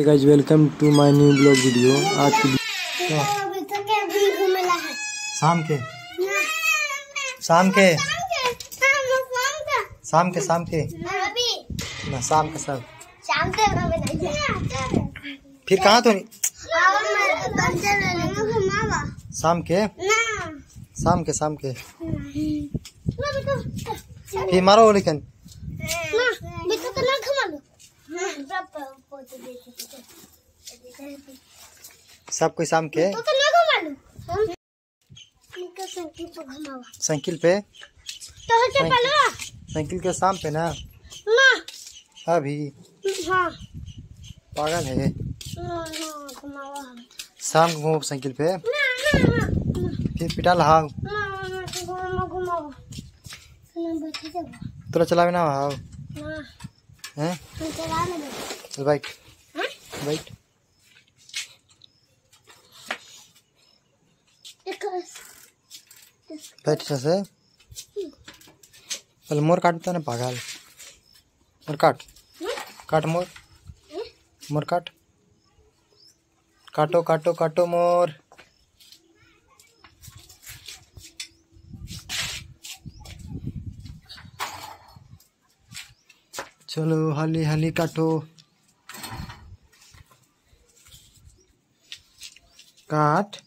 Guys, welcome to my new blog video. आज की शाम के शाम के शाम के शाम के ना शाम का सब फिर कहाँ तो नहीं शाम के शाम के शाम के फिर मारो लेकिन सब कोई शाम के साइकिल पे साइकिल के शाम पे ना अभी पागल है। शाम को घूमो साइकिल पे फिर पिटा लहाओ तोरा चलावे ना हाओ हैं चल बाइक बाइक बैठ से पहले मोर काटता ना पागल मोर काट काट मोर मोर काट काटो काटो काटो मोर चलो हाली हाली काटो काट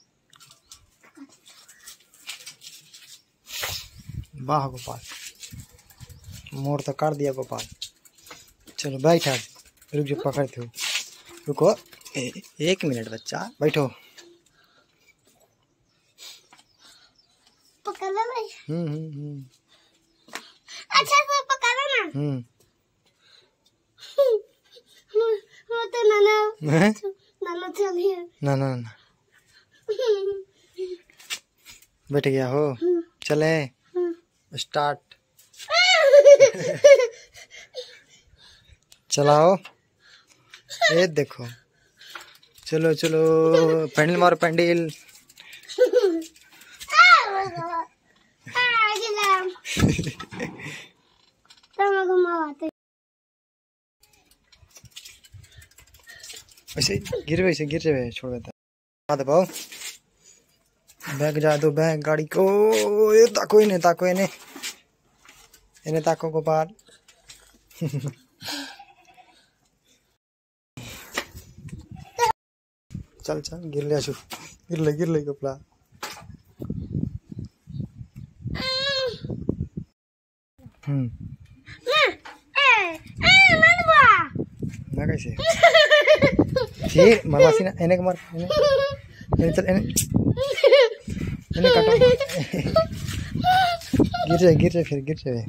वाह गोपाल मोर तो काट दिया गोपाल। चलो बैठा रुक जो पकड़ते हो रुको एक मिनट बच्चा बैठो। पकड़ना अच्छा से पकड़ना तो नाना चलिए ना ना ना बैठ गया हो चले स्टार्ट चलाओ ये देखो चलो चलो पैंडल मारो पैंडल वैसे गिर जाए छोड़ देता दबाओ बैग जा दो बैग गाड़ी को ये ताको इन्हें ताको गोपाल चल चल गिर ले कपड़ा ना कैसे फिर मरवासी ना इन्हें मर इन्हें चल इन्हें काटो गिर जाए फिर गिर जाए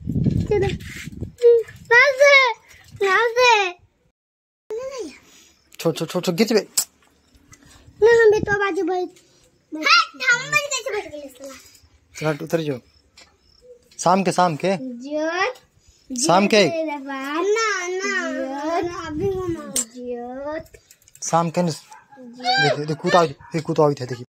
छोड़ गिर जाए ना हम भी तो बाजू बैठ हम बन कैसे बैठ गए चल उतर जो शाम के शाम के कूदा थे देखिए